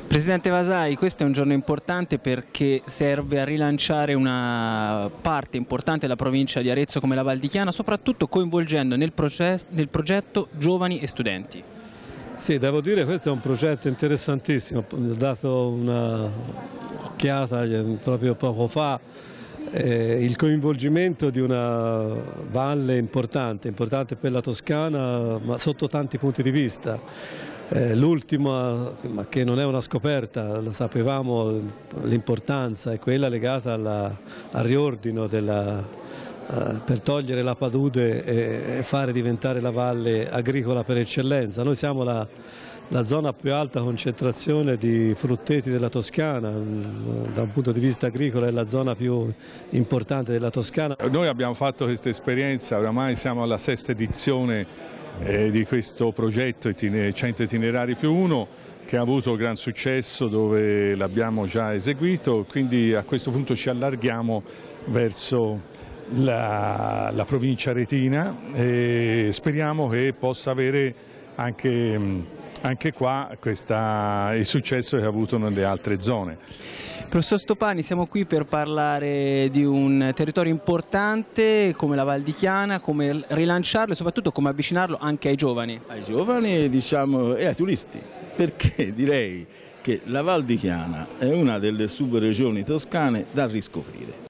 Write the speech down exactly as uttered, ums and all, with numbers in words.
Presidente Vasai, questo è un giorno importante perché serve a rilanciare una parte importante della provincia di Arezzo come la Val di Chiana, soprattutto coinvolgendo nel, nel progetto giovani e studenti. Sì, devo dire che questo è un progetto interessantissimo, ho dato un'occhiata proprio poco fa. Eh, il coinvolgimento di una valle importante, importante per la Toscana, ma sotto tanti punti di vista. Eh, L'ultima, ma che non è una scoperta, lo sapevamo, l'importanza è quella legata alla, al riordino della, eh, per togliere la palude e, e fare diventare la valle agricola per eccellenza. Noi siamo la, la zona a più alta concentrazione di frutteti della Toscana, da un punto di vista agricolo è la zona più importante della Toscana. Noi abbiamo fatto questa esperienza, oramai siamo alla sesta edizione eh, di questo progetto cento itinerari più uno, che ha avuto gran successo, dove l'abbiamo già eseguito, quindi a questo punto ci allarghiamo verso la, la provincia aretina e speriamo che possa avere anche Anche qua questa, il successo che ha avuto nelle altre zone. Professor Stopani, siamo qui per parlare di un territorio importante come la Val di Chiana, come rilanciarlo e soprattutto come avvicinarlo anche ai giovani. Ai giovani, diciamo, e ai turisti, perché direi che la Val di Chiana è una delle subregioni toscane da riscoprire.